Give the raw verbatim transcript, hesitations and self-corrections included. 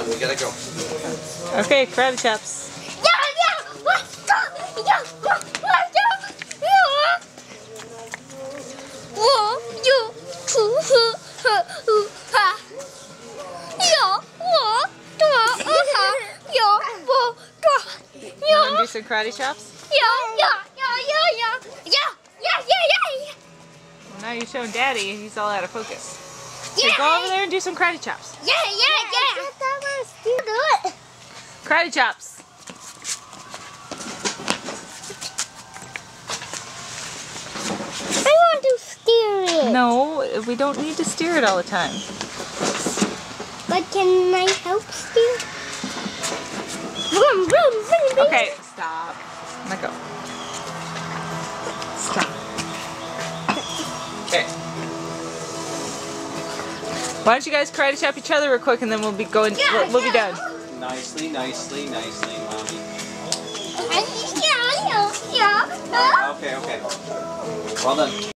on, we gotta go. Okay, karate chops. Yeah, yeah, let's go. Yeah, let's go. Yeah. One, two, two, three, ha. Yeah, one, two, ha. Yeah, one, two. You Yeah, want to do some karate chops? yeah, yeah, yeah, yeah, yeah, yeah, yeah, yeah, yeah. Well, now you're showing Daddy and he's all out of focus. So Yeah. go over there and do some karate chops. Yeah, yeah, yeah. You do it. Karate chops. I want to steer it. No, we don't need to steer it all the time. But can I help steer? Vroom, vroom, vroom, vroom. Okay, stop. Let go. Stop. Okay. Why don't you guys karate chop each other real quick and then we'll be going. Yeah, we'll, we'll be yeah. done. Nicely, nicely, nicely, mommy. Yeah, yeah, yeah. Okay, okay. Well done.